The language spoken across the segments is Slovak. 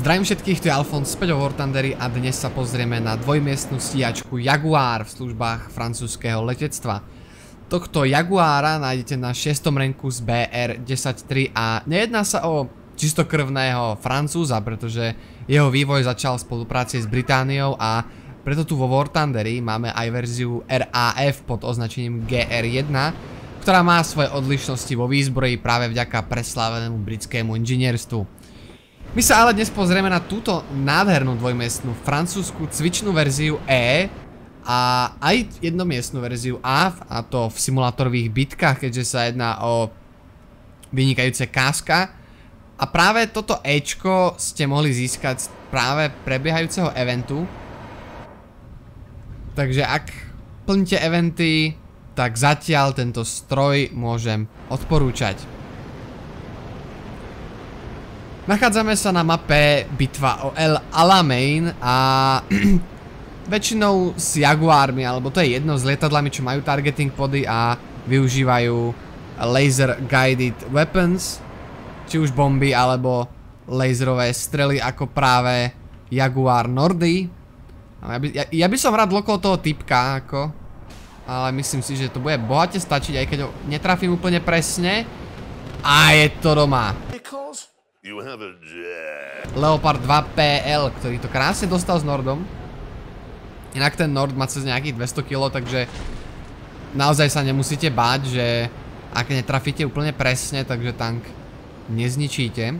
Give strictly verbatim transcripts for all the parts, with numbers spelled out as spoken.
Zdravím všetkých, tu je Alfons späť o War Thunderi a dnes sa pozrieme na dvojmiestnu stíhačku Jaguar v službách francúzskeho letectva. Tohto Jaguára nájdete na šiestom ranku z bé er desať tri a nejedná sa o čistokrvného Francúza, pretože jeho vývoj začal v spolupráci s Britániou a preto tu vo War Thunderi máme aj verziu er á ef pod označením gé er jeden, ktorá má svoje odlišnosti vo výzbroji práve vďaka preslávenému britskému inžinierstvu. My sa ale dnes pozrieme na túto nádhernú dvojmiestnu francúzsku cvičnú verziu E a aj jednomiestnú verziu A, a to v simulátorových bitkách, keďže sa jedná o vynikajúce káska. A práve toto Ečko ste mohli získať z práve prebiehajúceho eventu. Takže ak plníte eventy, tak zatiaľ tento stroj môžem odporúčať. Nachádzame sa na mape bitva o El Alamein a väčšinou s Jaguármi, alebo to je jedno, s lietadlami, čo majú targeting pody a využívajú laser guided weapons, či už bomby alebo laserové strely ako práve Jaguar Nordy. Ja by, ja, ja by som rád lokol toho typka, ako, ale myslím si, že to bude bohate stačiť, aj keď ho netrafím úplne presne. A je to doma. Leopard dva pé el, ktorý to krásne dostal s Nordom. Inak ten Nord má cez nejakých dvesto kilogramov, takže naozaj sa nemusíte báť, že ak netrafíte úplne presne, takže tank nezničíte.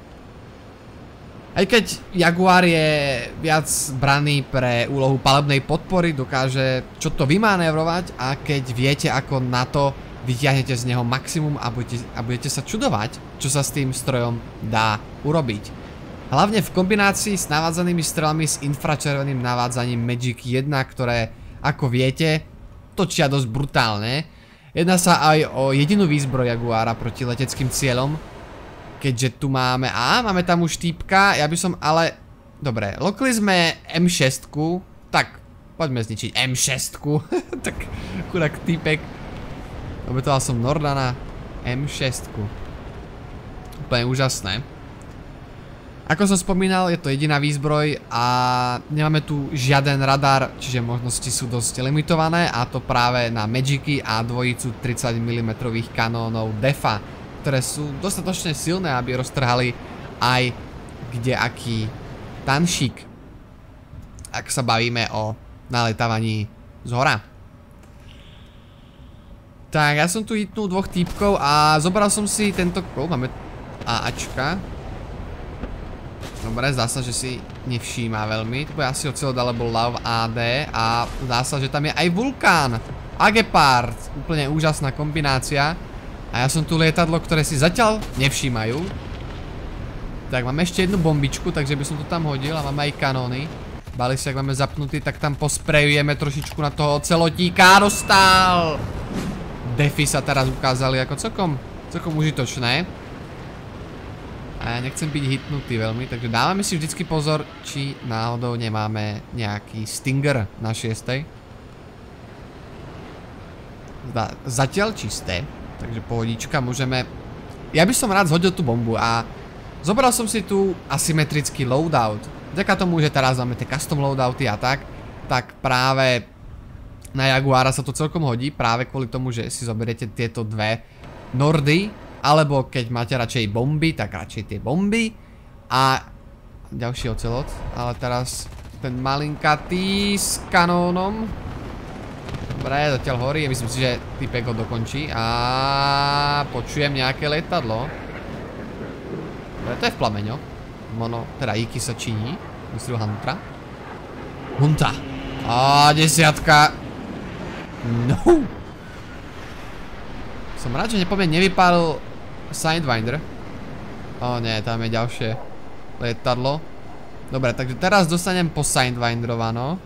Aj keď Jaguar je viac braný pre úlohu palebnej podpory, dokáže čo to vymanévrovať a keď viete ako na to, vytiahnete z neho maximum a budete, a budete sa čudovať, čo sa s tým strojom dá urobiť. Hlavne v kombinácii s navádzanými strelami s infračerveným navádzaním Magic jeden, ktoré, ako viete, točia dosť brutálne. Jedná sa aj o jedinú výzbroj Jaguára proti leteckým cieľom, keďže tu máme... Á, máme tam už týpka, ja by som ale... Dobre, lokli sme em šesť, tak poďme zničiť em šesť. Tak chudák týpek. Obetoval som Norda na em šesť. Úplne úžasné. Ako som spomínal, je to jediná výzbroj a nemáme tu žiaden radar, čiže možnosti sú dosť limitované, a to práve na Magicy a dvojicu tridsať milimetrov kanónov Defa, ktoré sú dostatočne silné, aby roztrhali aj kdejaký tanšík, ak sa bavíme o naletávaní z hora. Tak, ja som tu hitnul dvoch týpkov a zobral som si tento... Oh, máme AAčka. Dobre, zdá sa, že si nevšíma veľmi. To bude asi Ocelot alebo Love á dé a zdá sa, že tam je aj Vulkán a Gepard. Úplne úžasná kombinácia. A ja som tu lietadlo, ktoré si zatiaľ nevšímajú. Tak, máme ešte jednu bombičku, takže by som to tam hodil a máme aj kanóny. Balík, ak máme zapnutý, tak tam posprejujeme trošičku na toho ocelotíka. Dostal! Defy sa teraz ukázali ako celkom, celkom užitočné. A ja nechcem byť hitnutý veľmi, takže dávame si vždycky pozor, či náhodou nemáme nejaký Stinger na šiestej. Zatiaľ čisté, takže pohodička, môžeme... Ja by som rád zhodil tú bombu a zobral som si tu asymetrický loadout. Vďaka tomu, že teraz máme tie custom loadouty a tak, tak práve... Na Jaguára sa to celkom hodí, práve kvôli tomu, že si zoberiete tieto dve Nordy, alebo keď máte radšej bomby, tak radšej tie bomby. A ďalší ocelot, ale teraz ten malinkatý s kanónom. Dobre, zatiaľ horí, myslím si, že typek ho dokončí. A počujem nejaké lietadlo. Dobre, to je v plameňoch. Mono, teda Iki sa činí. Myslil Huntra. Hunta. A desiatka. No. Som rád, že nepoviem, nevypálil Sidewinder. O nie, tam je ďalšie lietadlo. Dobre, takže teraz dostanem po Sidewinderovanó.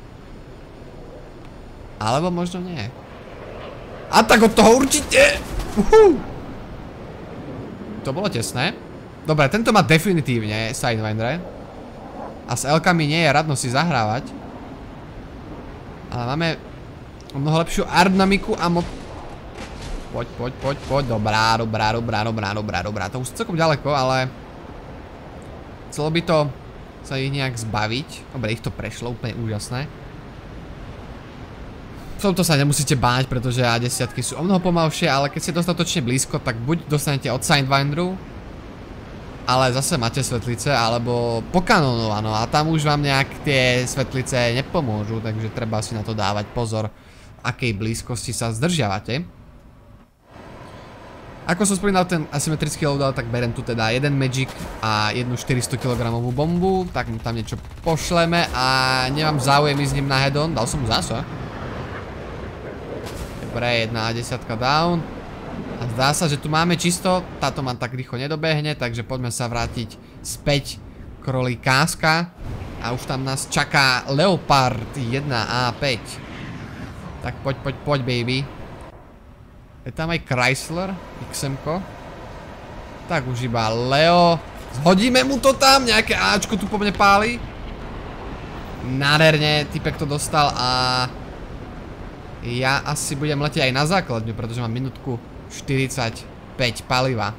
Alebo možno nie. A tak od toho určite. Uhu. To bolo tesné. Dobre, tento má definitívne Sidewinder. A s elkami nie je radno si zahrávať. Ale máme o mnoho lepšiu aerodynamiku a mo... Poď, poď, poď, poď. Dobrá, dobrá, dobrá, dobrá, dobrá, dobrá. To už celkom ďaleko, ale... Chcelo by to sa ich nejak zbaviť. Dobre, ich to prešlo, úplne úžasné. V tomto sa nemusíte báť, pretože á desať sú o mnoho pomalšie, ale keď ste dostatočne blízko, tak buď dostanete od Sidewinderu, ale zase máte svetlice, alebo po kanónu, áno, a tam už vám nejak tie svetlice nepomôžu, takže treba si na to dávať pozor, v akej blízkosti sa zdržiavate. Ako som spomínal ten asymetrický loadout, tak berem tu teda jeden Magic a jednu štyristo kilogramovú bombu, tak mu tam niečo pošleme a nemám záujem ísť s ním na head-on, dal som mu zasa. Dobre, jedna á desať down. A zdá sa, že tu máme čisto, táto ma tak rýchlo nedobehne, takže poďme sa vrátiť späť k roli Káska. A už tam nás čaká Leopard jedna á päť. Tak poď, poď, poď, baby. Je tam aj Chrysler, iks em-ko. Tak už iba Leo. Zhodíme mu to tam, nejaké áčko tu po mne páli. Nádherne, typek to dostal a... ja asi budem letieť aj na základňu, pretože mám minútku štyridsaťpäť paliva.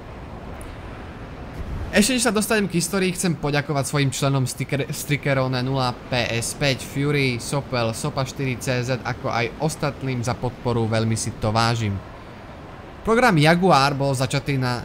Ešte než sa dostanem k histórii, chcem poďakovať svojim členom Strickerone nula, pé es päť, Fury, Sopel, Sopa štyri cé zet, ako aj ostatným za podporu, veľmi si to vážim. Program Jaguar bol začatý na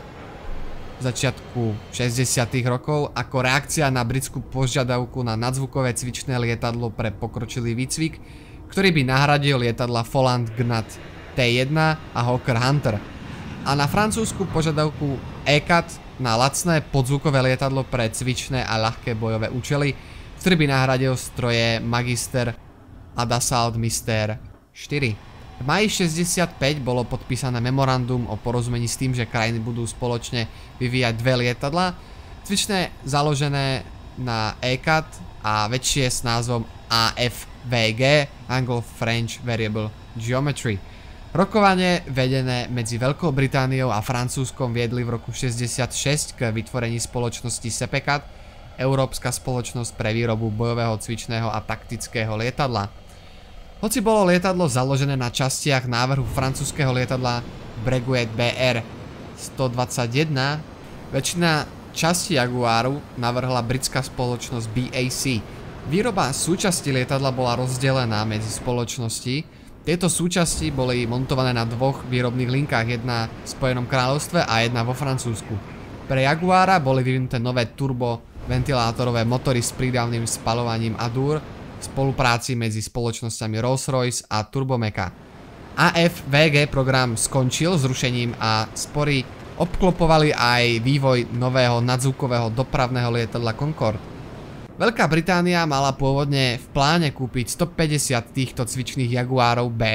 začiatku šesťdesiatych rokov ako reakcia na britskú požiadavku na nadzvukové cvičné lietadlo pre pokročilý výcvik, ktorý by nahradil lietadla Folland Gnat té jeden a Hawker Hunter. A na francúzsku požiadavku é cat na lacné podzvukové lietadlo pre cvičné a ľahké bojové účely, ktorý by nahradil stroje Magister a Dassault Mister štyri. V máji šesťdesiatpäť bolo podpísané memorandum o porozumení s tým, že krajiny budú spoločne vyvíjať dve lietadlá, cvičné založené na é cat a väčšie s názvom á ef vé gé, Anglo-French Variable Geometry. Rokovanie vedené medzi Veľkou Britániou a Francúzskom viedli v roku šesťdesiatšesť k vytvorení spoločnosti Sepecat, Európska spoločnosť pre výrobu bojového, cvičného a taktického lietadla. Hoci bolo lietadlo založené na častiach návrhu francúzskeho lietadla Breguet bé er stodvadsaťjeden, väčšina časti Jaguaru navrhla britská spoločnosť bé á cé. Výroba súčasti lietadla bola rozdelená medzi spoločnosti. Tieto súčasti boli montované na dvoch výrobných linkách, jedna v Spojenom kráľovstve a jedna vo Francúzsku. Pre Jaguara boli vyvinuté nové turboventilátorové motory s prídavným spaľovaním Adur v spolupráci medzi spoločnosťami Rolls-Royce a Turbomeca. á ef vé gé program skončil zrušením a spory obklopovali aj vývoj nového nadzvukového dopravného lietadla Concorde. Veľká Británia mala pôvodne v pláne kúpiť stopäťdesiat týchto cvičných Jaguárov B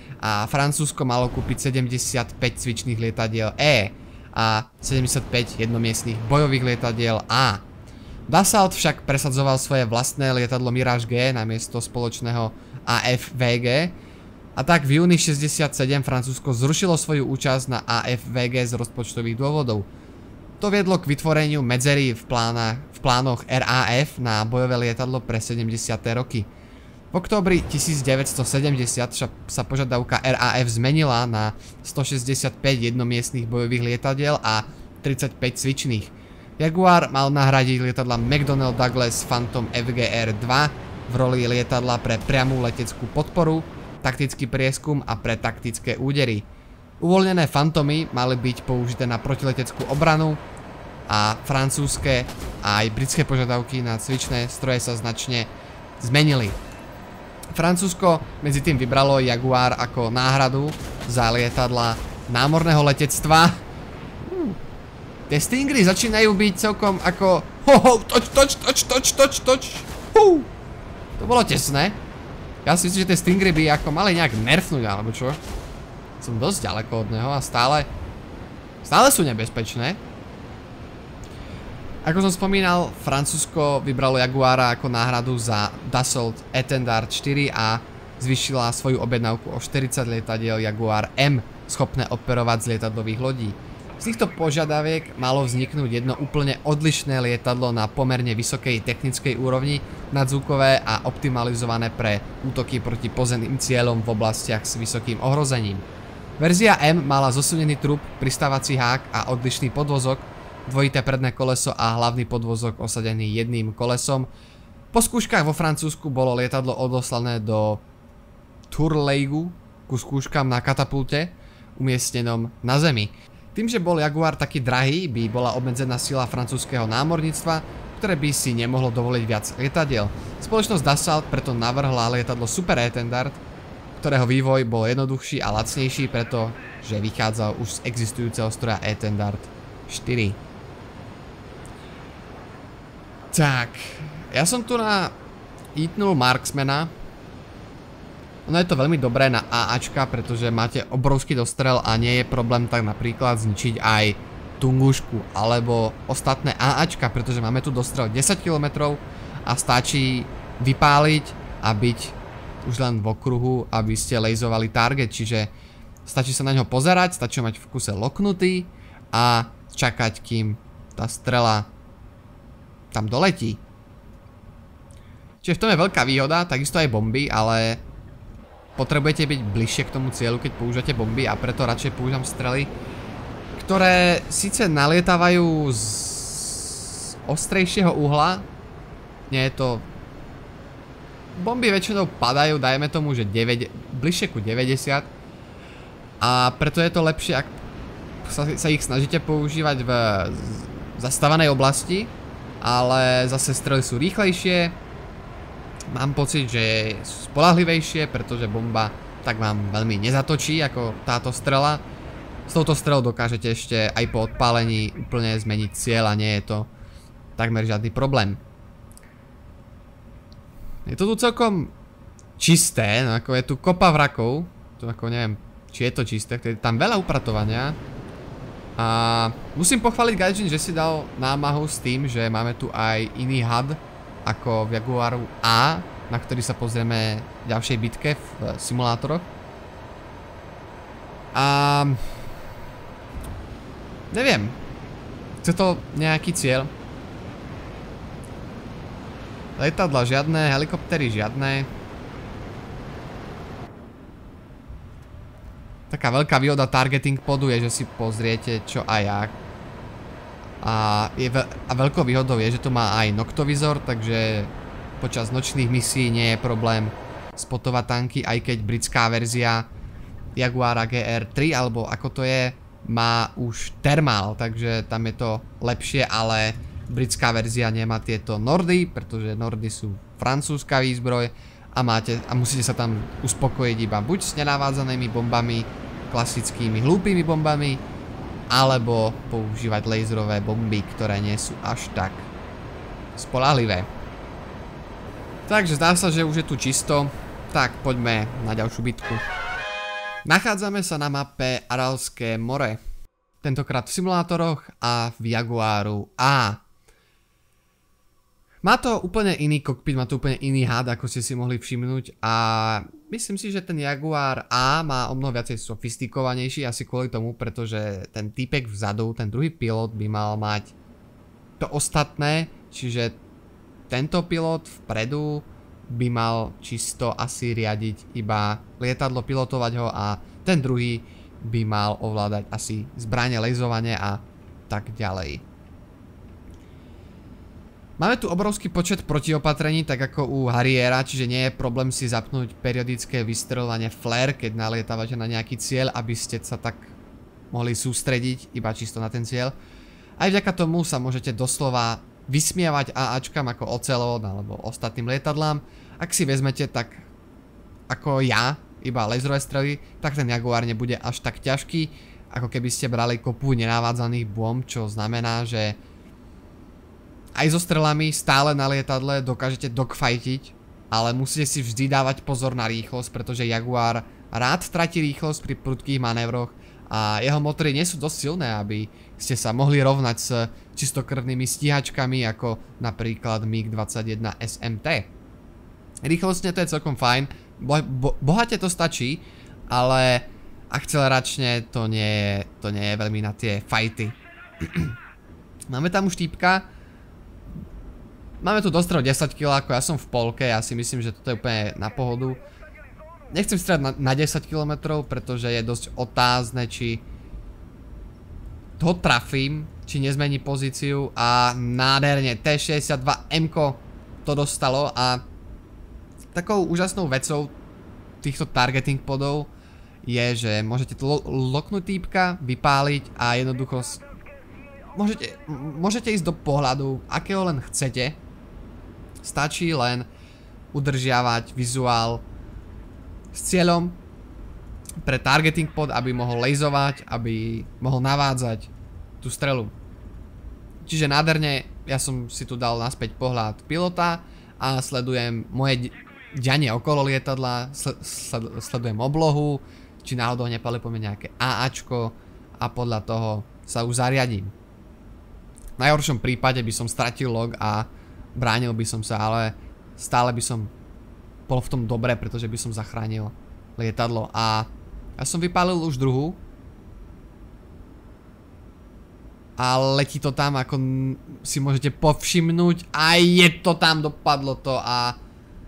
a Francúzsko malo kúpiť sedemdesiatpäť cvičných lietadiel E a sedemdesiatpäť jednomiestnych bojových lietadiel A. Dassault však presadzoval svoje vlastné lietadlo Mirage G namiesto spoločného á ef vé gé a tak v júni šesťdesiatsedem Francúzsko zrušilo svoju účasť na á ef vé gé z rozpočtových dôvodov. To viedlo k vytvoreniu medzery v, plána, v plánoch er á ef na bojové lietadlo pre sedemdesiate roky. V októbri tisícdeväťstosedemdesiat sa požiadavka er á ef zmenila na stošesťdesiatpäť jednomiestnych bojových lietadiel a tridsaťpäť cvičných. Jaguar mal nahradiť lietadla McDonnell Douglas Phantom ef gé er dva v roli lietadla pre priamú leteckú podporu, taktický prieskum a pre taktické údery. Uvoľnené Phantomy mali byť použité na protileteckú obranu a francúzske a aj britské požiadavky na cvičné stroje sa značne zmenili. Francúzsko medzi tým vybralo Jaguar ako náhradu za lietadla námorného letectva. Uh, tie Stingry začínajú byť celkom ako hoho, toč, toč, toč, toč, toč, toč. Uh, to bolo tesné. Ja si myslím, že tie Stingry by ako mali nejak nerfnúť alebo čo. Som dosť ďaleko od neho a stále stále sú nebezpečné. Ako som spomínal, Francúzsko vybralo Jaguara ako náhradu za Dassault Étendard štyri a zvýšila svoju objednávku o štyridsať lietadiel Jaguar M, schopné operovať z lietadlových lodí. Z týchto požiadaviek malo vzniknúť jedno úplne odlišné lietadlo na pomerne vysokej technickej úrovni, nadzvukové a optimalizované pre útoky proti pozemným cieľom v oblastiach s vysokým ohrozením. Verzia M mala zosunený trup, pristávací hák a odlišný podvozok, dvojité predné koleso a hlavný podvozok osadený jedným kolesom. Po skúškach vo Francúzsku bolo lietadlo odoslané do Tourlaigu ku skúškam na katapulte umiestnenom na zemi. Tým, že bol Jaguar taký drahý, by bola obmedzená sila francúzskeho námorníctva, ktoré by si nemohlo dovoliť viac lietadiel. Spoločnosť Dassault preto navrhla lietadlo Super Étendard, ktorého vývoj bol jednoduchší a lacnejší, pretože vychádzal už z existujúceho stroja Étendard štyri. Tak, ja som tu na hitnul Marksmana. Ono je to veľmi dobré na AAčka, pretože máte obrovský dostrel a nie je problém tak napríklad zničiť aj Tungušku alebo ostatné AAčka, pretože máme tu dostrel desať kilometrov a stačí vypáliť a byť už len v okruhu, aby ste lejzovali target, čiže stačí sa na ňo pozerať, stačí mať v kuse loknutý a čakať, kým tá strela tam doletí. Čiže v tom je veľká výhoda, takisto aj bomby, ale potrebujete byť bližšie k tomu cieľu, keď používate bomby, a preto radšej používam strely, ktoré síce nalietávajú z ostrejšieho uhla. Nie je to... Bomby väčšinou padajú, dajme tomu, že deväť, bližšie ku deväťdesiat. A preto je to lepšie, ak sa, sa ich snažíte používať v zastávanej oblasti. Ale zase strely sú rýchlejšie. Mám pocit, že sú spoľahlivejšie, pretože bomba tak vám veľmi nezatočí ako táto strela. S touto strelou dokážete ešte aj po odpálení úplne zmeniť cieľ a nie je to takmer žiadny problém. Je to tu celkom čisté, no ako je tu kopa vrakov. Tu ako neviem, či je to čisté, je tam veľa upratovania. A musím pochváliť Gaijin, že si dal námahu s tým, že máme tu aj iný H U D ako v Jaguaru A, na ktorý sa pozrieme v ďalšej bitke v simulátoroch. A neviem, chce to nejaký cieľ. Lietadla žiadne, helikoptery žiadne. Taká veľká výhoda targeting podu je, že si pozriete čo a jak. A, je ve a veľkou výhodou je, že to má aj noktovizor, takže počas nočných misií nie je problém spotovať tanky, aj keď britská verzia Jaguara G R tri, alebo ako to je, má už termál, takže tam je to lepšie, ale britská verzia nemá tieto nordy, pretože nordy sú francúzska výzbroj a, máte, a musíte sa tam uspokojiť iba buď s nenavádzanými bombami, klasickými hlúpými bombami, alebo používať laserové bomby, ktoré nie sú až tak spoľahlivé. Takže zdá sa, že už je tu čisto, tak poďme na ďalšiu bitku. Nachádzame sa na mape Aralské more, tentokrát v simulátoroch a v Jaguaru A. Má to úplne iný kokpit, má to úplne iný H U D, ako ste si mohli všimnúť, a myslím si, že ten Jaguar A má o mnoho viacej sofistikovanejší, asi kvôli tomu, pretože ten týpek vzadu, ten druhý pilot by mal mať to ostatné, čiže tento pilot vpredu by mal čisto asi riadiť iba lietadlo, pilotovať ho, a ten druhý by mal ovládať asi zbrane, lejzovanie a tak ďalej. Máme tu obrovský počet protiopatrení, tak ako u Harriera, čiže nie je problém si zapnúť periodické vystreľovanie flare, keď nalietávate na nejaký cieľ, aby ste sa tak mohli sústrediť iba čisto na ten cieľ. Aj vďaka tomu sa môžete doslova vysmievať AAčkam ako Ocelot alebo ostatným lietadlám. Ak si vezmete tak ako ja, iba laserové strely, tak ten Jaguar nebude až tak ťažký, ako keby ste brali kopu nenavádzaných bomb, čo znamená, že aj so strelami stále na lietadle dokážete dogfightiť, ale musíte si vždy dávať pozor na rýchlosť, pretože Jaguar rád tratí rýchlosť pri prudkých manévroch a jeho motory nie sú dosť silné, aby ste sa mohli rovnať s čistokrvnými stíhačkami ako napríklad MiG dvadsaťjeden S M T. Rýchlostne to je celkom fajn, bo bo bohate to stačí, ale akceleračne to nie je, to nie je veľmi na tie fighty. Máme tam už týpka. Máme tu dostrel desať kilogramov, ako ja som v polke, ja si myslím, že toto je úplne na pohodu. Nechcem strieľať na, na desať kilometrov, pretože je dosť otázne, či ho trafím, či nezmení pozíciu a nádherne T šesťdesiatdva M to dostalo a takou úžasnou vecou týchto targeting podov je, že môžete to loknúť týpka, vypáliť a jednoducho môžete, môžete ísť do pohľadu, akého len chcete. Stačí len udržiavať vizuál s cieľom pre targeting pod, aby mohol laserovať, aby mohol navádzať tú strelu. Čiže nádherne, ja som si tu dal naspäť pohľad pilota a sledujem moje dianie okolo lietadla, sledujem oblohu, či náhodou nepali po mne nejaké AAčko a podľa toho sa už zariadím. V najhoršom prípade by som stratil log a bránil by som sa, ale stále by som bol v tom dobre, pretože by som zachránil lietadlo a ja som vypálil už druhú a letí to tam, ako si môžete povšimnúť, a je to tam, dopadlo to a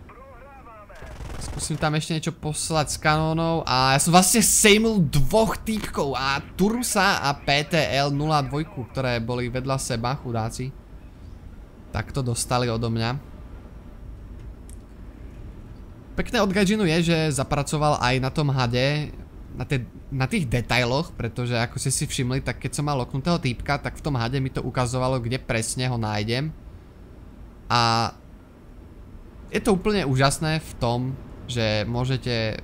skúsim tam ešte niečo poslať s kanónov a ja som vlastne sejmul dvoch týpkov a Turusa a P T L nula dva, ktoré boli vedľa seba, chudáci. Tak to dostali odo mňa. Pekné od Gaijinu je, že zapracoval aj na tom hade, na, te, na tých detailoch, pretože ako ste si všimli, tak keď som mal loknutého týpka, tak v tom hade mi to ukazovalo, kde presne ho nájdem. A je to úplne úžasné v tom, že môžete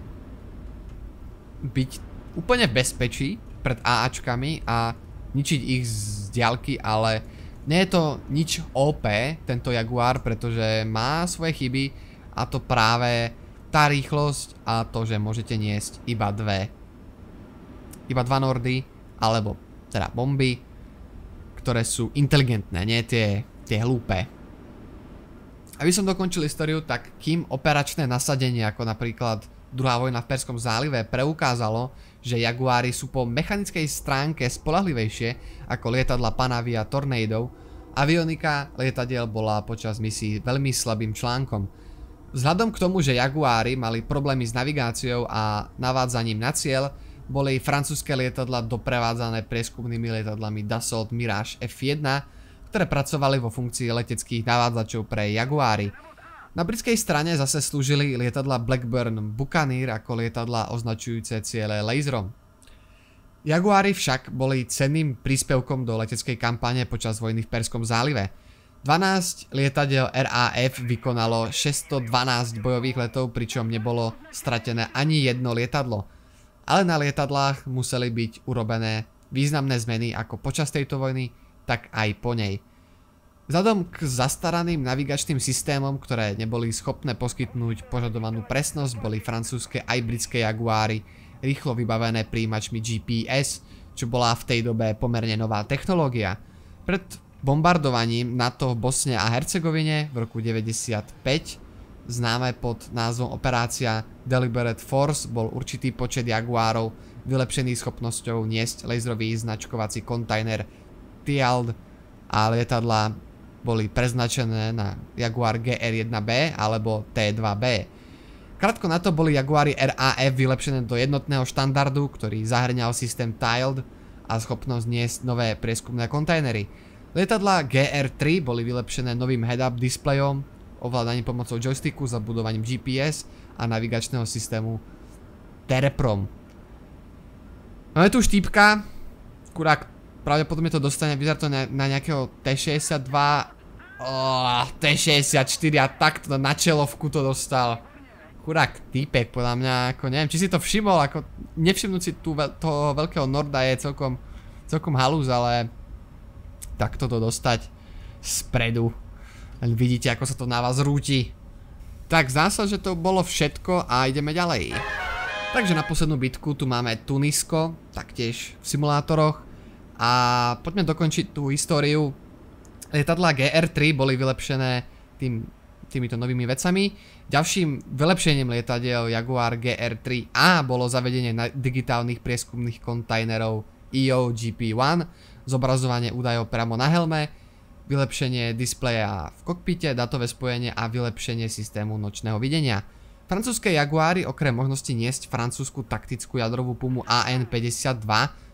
byť úplne v bezpečí pred AAčkami a ničiť ich z diaľky, ale nie je to nič ó pé, tento Jaguar, pretože má svoje chyby a to práve tá rýchlosť a to, že môžete niesť iba dve iba dva nordy, alebo teda bomby, ktoré sú inteligentné, nie tie, tie hlúpe. Aby som dokončil históriu, tak kým operačné nasadenie, ako napríklad druhá vojna v Perskom zálive, preukázalo, že Jaguári sú po mechanickej stránke spoľahlivejšie ako lietadla Panavia Tornado, avionika lietadiel bola počas misií veľmi slabým článkom. Vzhľadom k tomu, že Jaguári mali problémy s navigáciou a navádzaním na cieľ, boli francúzske lietadla doprevádzané prieskumnými lietadlami Dassault Mirage F jeden, ktoré pracovali vo funkcii leteckých navádzačov pre Jaguári. Na britskej strane zase slúžili lietadla Blackburn Buccaneer ako lietadla označujúce ciele laserom. Jaguári však boli cenným príspevkom do leteckej kampane počas vojny v Perskom zálive. dvanásť lietadiel R A F vykonalo šesťstodvanásť bojových letov, pričom nebolo stratené ani jedno lietadlo. Ale na lietadlách museli byť urobené významné zmeny ako počas tejto vojny, tak aj po nej. Vzhľadom k zastaraným navigačným systémom, ktoré neboli schopné poskytnúť požadovanú presnosť, boli francúzske aj britské Jaguári rýchlo vybavené príjimačmi G P S, čo bola v tej dobe pomerne nová technológia. Pred bombardovaním NATO v Bosne a Hercegovine v roku deväťdesiatpäť, známe pod názvom Operácia Deliberate Force, bol určitý počet Jaguárov vylepšený schopnosťou niesť laserový značkovací kontajner T I A L D a lietadlá boli preznačené na Jaguar G R jeden B alebo T dva B. Krátko na to boli Jaguári R A F vylepšené do jednotného štandardu, ktorý zahrňal systém T I A L D a schopnosť niesť nové prieskumné kontajnery. Lietadlá G R tri boli vylepšené novým head-up displejom, ovládaním pomocou joysticku, zabudovaním G P S a navigačného systému Tereprom. Máme tu už týpka, kurák pravdepodobne to dostane, vyzerá to na, na nejakého T šesťdesiatdva, oh, T šesťdesiatštyri a takto na čelovku to dostal. Chudák týpek, podľa mňa, ako neviem, či si to všimol, ako nevšimnúť si tu veľ, toho veľkého norda je celkom, celkom halúz, ale takto to dostať spredu. Len vidíte, ako sa to na vás rúti. Tak zdá sa, že to bolo všetko a ideme ďalej. Takže na poslednú bitku tu máme Tunisko, taktiež v simulátoroch. A poďme dokončiť tú históriu. Lietadlá G R tri boli vylepšené tým, týmito novými vecami. Ďalším vylepšením lietadiel Jaguar G R tri A bolo zavedenie digitálnych prieskumných kontajnerov E O G P jeden, zobrazovanie údajov priamo na helme, vylepšenie displeja v kokpite, datové spojenie a vylepšenie systému nočného videnia. Francúzske Jaguári okrem možnosti niesť francúzsku taktickú jadrovú pumu A N päťdesiatdva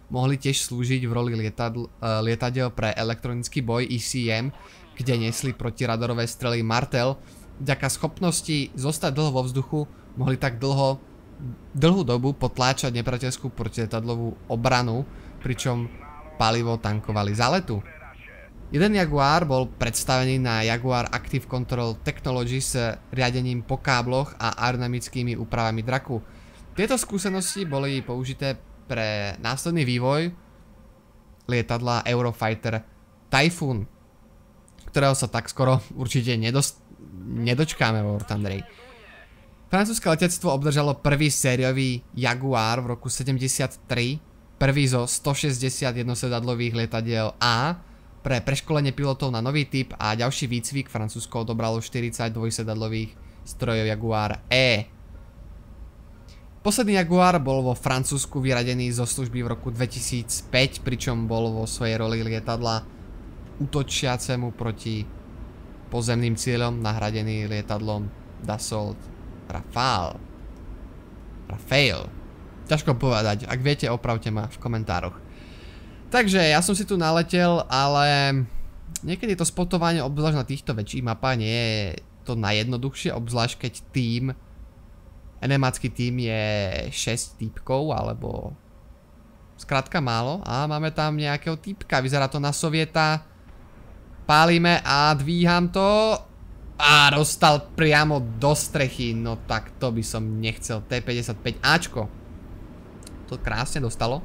mohli tiež slúžiť v roli lietadl, uh, lietadiel pre elektronický boj E C M, kde nesli protiradorové strely Martel. Vďaka schopnosti zostať dlho vo vzduchu mohli tak dlho, dlhú dobu potláčať nepriateľskú protilietadlovú obranu, pričom palivo tankovali za letu. Jeden Jaguar bol predstavený na Jaguar Active Control Technology s riadením po kábloch a aerodynamickými úpravami draku. Tieto skúsenosti boli použité pre následný vývoj lietadla Eurofighter Typhoon, ktorého sa tak skoro určite nedočkáme vo War Thunderi. Francúzske letectvo obdržalo prvý sériový Jaguar v roku sedemdesiattri, prvý zo stošesťdesiat jednosedadlových lietadiel A. Pre preškolenie pilotov na nový typ a ďalší výcvik Francúzsko odobralo štyridsať dvojsedadlových strojov Jaguar E. Posledný Jaguar bol vo Francúzsku vyradený zo služby v roku dvetisícpäť, pričom bol vo svojej roli lietadla útočiacemu proti pozemným cieľom nahradený lietadlom Dassault Rafale. Rafale. Ťažko povedať, ak viete, opravte ma v komentároch. Takže ja som si tu naletel, ale niekedy to spotovanie, obzvlášť na týchto väčších mapách, nie je to najjednoduchšie, obzvlášť keď tým, enemácky tým je šesť týpkov, alebo skrátka málo. A máme tam nejakého týpka, vyzerá to na Sovieta. Pálime a dvíham to. A dostal priamo do strechy, no tak to by som nechcel. T päťdesiatpäť Ačko. To krásne dostalo.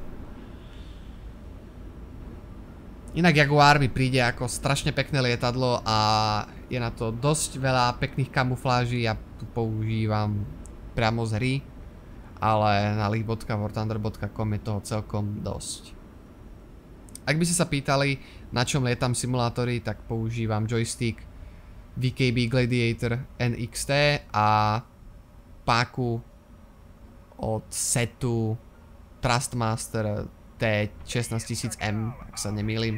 Inak Jaguar mi príde ako strašne pekné lietadlo a je na to dosť veľa pekných kamufláží. Ja tu používam priamo z hry, ale na league bodka war thunder bodka com je toho celkom dosť. Ak by ste sa pýtali, na čom lietam simulátory, tak používam joystick V K B Gladiator N X T a páku od setu Thrustmaster T šestnásť tisíc M, ak sa nemýlim.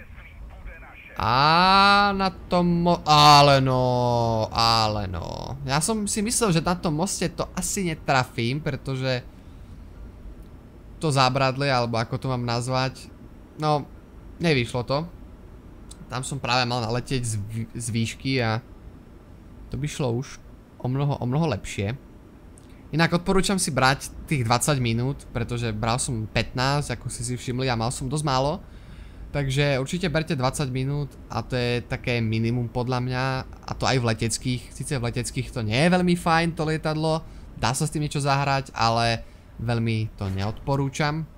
A na tom mo... Ale no, ale no. Ja som si myslel, že na tom moste to asi netrafím, pretože to zábradlie, alebo ako to mám nazvať, no, nevyšlo to. Tam som práve mal naleteť z, z výšky a to by šlo už o mnoho, o mnoho lepšie. Inak odporúčam si brať tých dvadsať minút, pretože bral som pätnásť, ako ste si všimli, a mal som dosť málo. Takže určite berte dvadsať minút a to je také minimum podľa mňa, a to aj v leteckých. Sice v leteckých to nie je veľmi fajn, to lietadlo, dá sa s tým niečo zahrať, ale veľmi to neodporúčam.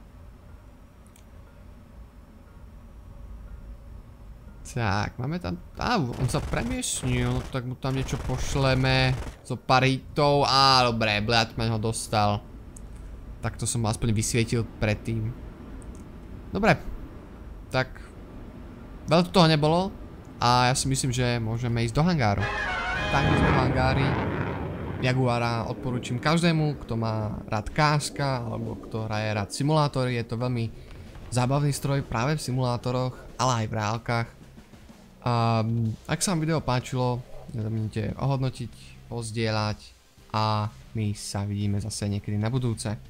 Tak, máme tam... Á, on sa premiesnil, tak mu tam niečo pošleme. Zo pár hitov. Á, dobré, Bleatman ho dostal. Tak to som aspoň vysvietil predtým. Dobre. Tak. Veľa tu toho nebolo. A ja si myslím, že môžeme ísť do hangáru. Tak sme v hangári. Jaguara odporúčam každému, kto má rád káska, alebo kto hraje rád simulátory. Je to veľmi zábavný stroj práve v simulátoroch, ale aj v reálkach. Um, ak sa vám video páčilo, nezabudnite ohodnotiť, pozdieľať a my sa vidíme zase niekedy na budúce.